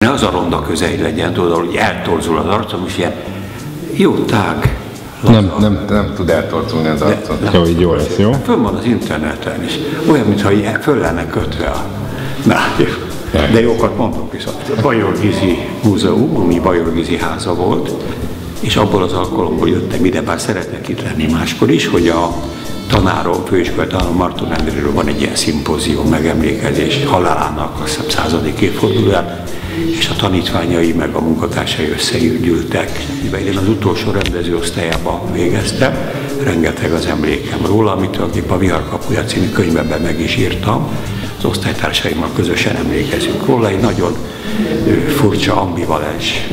Ne az a ronda közei legyen, tudod, hogy eltorzul az arcom, és ilyen jó tág. Nem tud eltorzulni az arcom. Jó, így jó lesz, jó? Fönn van az interneten is. Olyan, mintha föl lenne kötve a... Na, de jókat mondok viszont. A Bajor-Gizi Múzeum, ami Bajor-Gizi háza volt, és abból az alkalomból jöttem ide, bár szeretek itt lenni máskor is, hogy a tanárom, főiskolai tanárom Marton Endréről van egy ilyen szimpózium megemlékezés halálának a 100. évfordulóján, és a tanítványai meg a munkatársai összegyűltek, mivel én az utolsó rendezőosztályában végeztem, rengeteg az emlékem róla, amit a Viharkapuja című könyvben meg is írtam, az osztálytársaimmal közösen emlékezünk róla, egy nagyon furcsa, ambivalens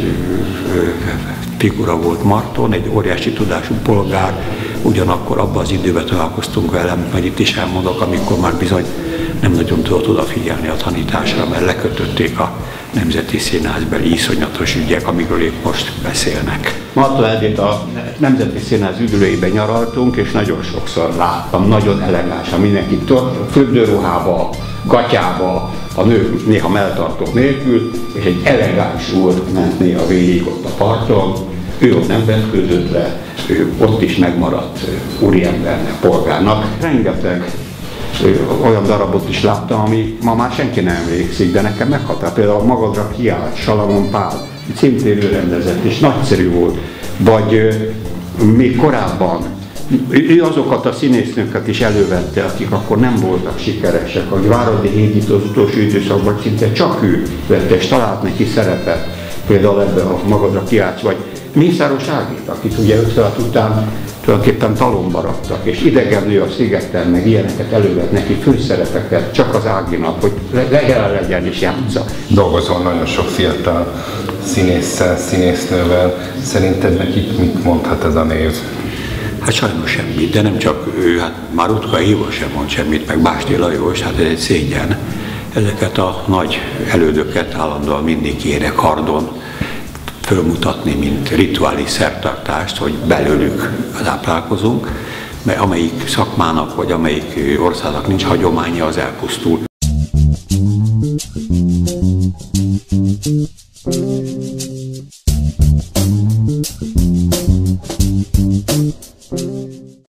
figura volt Marton, egy óriási tudású polgár, ugyanakkor abban az időben találkoztunk velem, majd itt is elmondok, amikor már bizony nem nagyon tudott odafigyelni a tanításra, mert lekötötték a Nemzeti Színházbeli iszonyatos ügyek, amikről épp most beszélnek. Marton Endrét a Nemzeti Színház üdülőjében nyaraltunk, és nagyon sokszor láttam, nagyon elegánsan mindenki fürdőruhába, gatyába, a nők néha melltartók nélkül, és egy elegáns úr ment néha végig ott a parton, ő ott nem vetkőzött le, ő ott is megmaradt úriembernek, polgárnak. Rengeteg olyan darabot is láttam, ami ma már senki nem emlékszik, de nekem meghatár. Például Magadra kiállt, Salamon Pál, szintén ő rendezett, és nagyszerű volt. Vagy még korábban ő azokat a színésznőket is elővette, akik akkor nem voltak sikeresek. A Váradi Hédit az utolsó időszakban szinte csak ő vette, és talált neki szerepet. Például ebben a Magadra kiállt, vagy Mészáros Ágit, akit ugye 56 után tulajdonképpen talomba raktak, és idegenlő a szigeten, meg ilyeneket elővett neki főszerepeket, csak az Áginak, hogy legalább legyen is játsza. Dolgozol nagyon sok fiatal színésszel, színésznővel. Szerinted nekik mit mondhat ez a név? Hát sajnos semmit, de nem csak ő, hát Marutka Éva sem mond semmit, meg Básti Lajos, hát ez egy szégyen. Ezeket a nagy elődöket állandóan mindig kérek kardon fölmutatni, mint rituális szertartást, hogy belőlük táplálkozunk, mert amelyik szakmának, vagy amelyik országnak nincs hagyománya, az elpusztul.